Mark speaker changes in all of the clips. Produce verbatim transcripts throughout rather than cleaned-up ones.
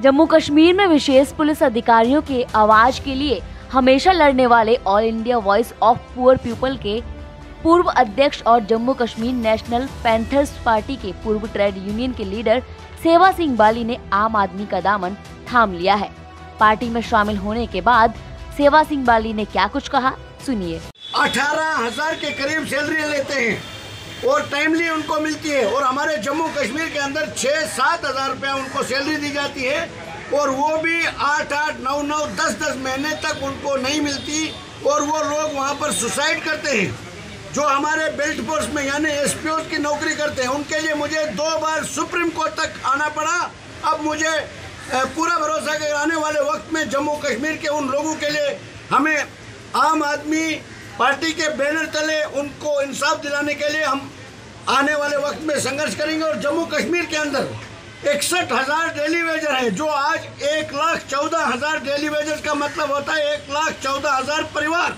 Speaker 1: जम्मू कश्मीर में विशेष पुलिस अधिकारियों के आवाज के लिए हमेशा लड़ने वाले all India voice of poor people के पूर्व अध्यक्ष और Jammu Kashmir national panthers party के पूर्व ट्रेड यूनियन के लीडर सेवा सिंह बाली ने आम आदमी का दामन थाम लिया है। पार्टी में शामिल होने के बाद सेवा सिंह बाली ने क्या कुछ कहा, सुनिए।
Speaker 2: अठारह हजार के करीब सैलरी लेते हैं और टाइमली उनको मिलती है, और हमारे जम्मू कश्मीर के अंदर छः सात हजार रुपया उनको सैलरी दी जाती है, और वो भी आठ आठ नौ नौ दस दस महीने तक उनको नहीं मिलती, और वो लोग वहाँ पर सुसाइड करते हैं। जो हमारे बेल्ट फोर्स में यानी एसपीओ की नौकरी करते हैं, उनके लिए मुझे दो बार सुप्रीम कोर्ट तक आना पड़ा। अब मुझे पूरा भरोसा है कि आने वाले वक्त में जम्मू कश्मीर के उन लोगों के लिए हमें आम आदमी पार्टी के बैनर तले उनको इंसाफ दिलाने के लिए हम आने वाले वक्त में संघर्ष करेंगे। और जम्मू कश्मीर के अंदर इकसठ हजार डेली वेजर है, जो आज एक लाख चौदह हजार डेली वेजर का मतलब होता है एक लाख चौदह हजार परिवार,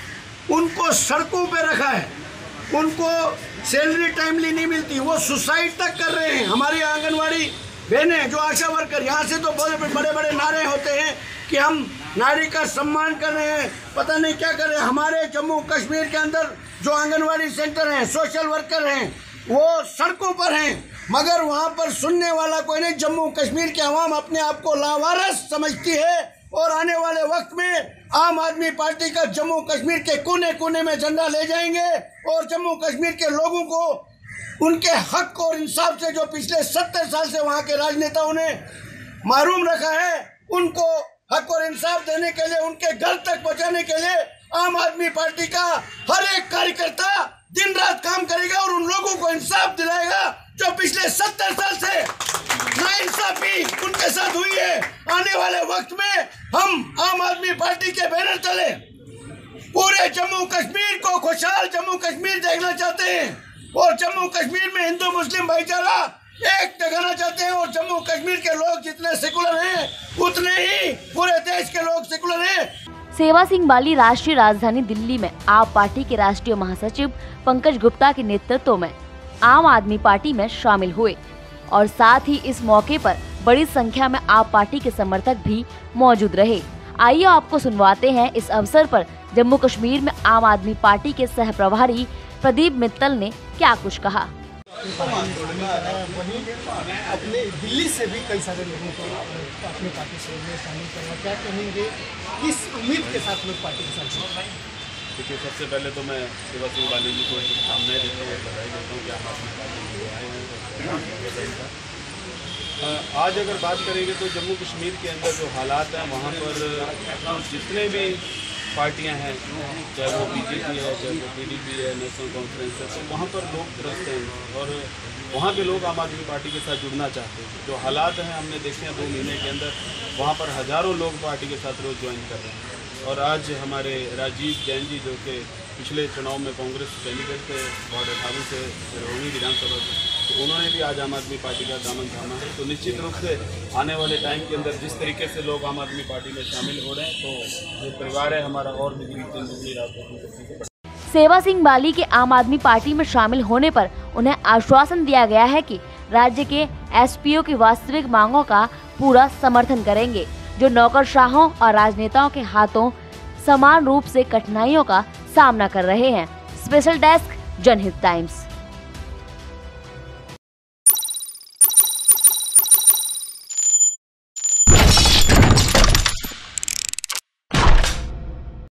Speaker 2: उनको सड़कों पे रखा है, उनको सैलरी टाइमली नहीं मिलती, वो सुसाइड तक कर रहे हैं। हमारी आंगनवाड़ी बहनें जो आशा वर्कर, यहाँ से तो बड़े बड़े बड़े नारे होते हैं कि हम नारी का सम्मान कर रहे हैं, पता नहीं क्या कर रहे हैं। हमारे जम्मू कश्मीर के अंदर जो आंगनवाड़ी सेंटर हैं, सोशल वर्कर हैं, वो सड़कों पर हैं, मगर वहाँ पर सुनने वाला कोई नहीं। जम्मू कश्मीर के अवाम अपने आप को लावारिस समझती है, और आने वाले वक्त में आम आदमी पार्टी का जम्मू कश्मीर के कोने कोने में झंडा ले जाएंगे, और जम्मू कश्मीर के लोगों को उनके हक और इंसाफ से जो पिछले सत्तर साल से वहाँ के राजनेताओं ने महरूम रखा है, उनको हक और इंसाफ देने के लिए, उनके घर तक पहुँचाने के लिए आम आदमी पार्टी का हर एक कार्यकर्ता दिन रात काम करेगा और उन लोगों को इंसाफ दिलाएगा जो पिछले सत्तर साल से नाइंसाफी उनके साथ हुई है। आने वाले वक्त में हम आम आदमी पार्टी के बैनर तले पूरे जम्मू कश्मीर को खुशहाल जम्मू कश्मीर देखना चाहते हैं, और जम्मू कश्मीर में हिंदू मुस्लिम भाईचारा एक जगाना चाहते हैं। और जम्मू कश्मीर के लोग जितने सेकुलर हैं, उतने ही पूरे देश के लोग सेकुलर हैं।
Speaker 1: सेवा सिंह बाली राष्ट्रीय राजधानी दिल्ली में आप पार्टी के राष्ट्रीय महासचिव पंकज गुप्ता के नेतृत्व में आम आदमी पार्टी में शामिल हुए, और साथ ही इस मौके पर बड़ी संख्या में आप पार्टी के समर्थक भी मौजूद रहे। आइए आपको सुनवाते हैं इस अवसर पर जम्मू कश्मीर में आम आदमी पार्टी के सह प्रभारी प्रदीप मित्तल ने क्या कुछ कहा।
Speaker 3: वहीं अपने दिल्ली से भी कई सारे लोगों को अपनी पार्टी से शामिल करना, क्या कहेंगे, किस उम्मीद के साथ लोग पार्टी के साथ जुड़े?
Speaker 4: देखिए, सबसे पहले तो मैं सेवा सिंह बाली जी को शुभकामनाएं देता हूँ, बधाई देता हूँ कि आप अपनी पार्टी में आए हैं। आज अगर बात करेंगे तो जम्मू कश्मीर के अंदर जो हालात हैं, वहाँ पर जितने भी पार्टियां हैं, चाहे वो बीजेपी है, चाहे वो पीडीपी है, नेशनल कॉन्फ्रेंस है, तो वहाँ पर लोग त्रस्त हैं, और वहाँ के लोग आम आदमी पार्टी के साथ जुड़ना चाहते हैं। जो हालात हैं हमने देखे हैं दो महीने के अंदर, वहाँ पर हज़ारों लोग पार्टी के साथ रोज़ ज्वाइन कर रहे हैं। और आज हमारे राजीव जैन जी, जो कि पिछले चुनाव में कांग्रेस कैंडिडेट थे वार्ड अठारह से रोहिणी विधानसभा से, तो उन्होंने भी आज आम आदमी पार्टी का दामन थामा है। तो निश्चित रूप से आने वाले टाइम के अंदर जिस तरीके से लोग आम आदमी पार्टी में शामिल हो रहे हैं, तो जो परिवार है हमारा और भी दिन दुगनी रात।
Speaker 1: सेवा सिंह बाली के आम आदमी पार्टी में शामिल होने पर उन्हें आश्वासन दिया गया है कि राज्य के एसपीओ की वास्तविक मांगों का पूरा समर्थन करेंगे, जो नौकरशाहों और राजनेताओं के हाथों समान रूप से कठिनाइयों का सामना कर रहे हैं। Special desk, Janhit times.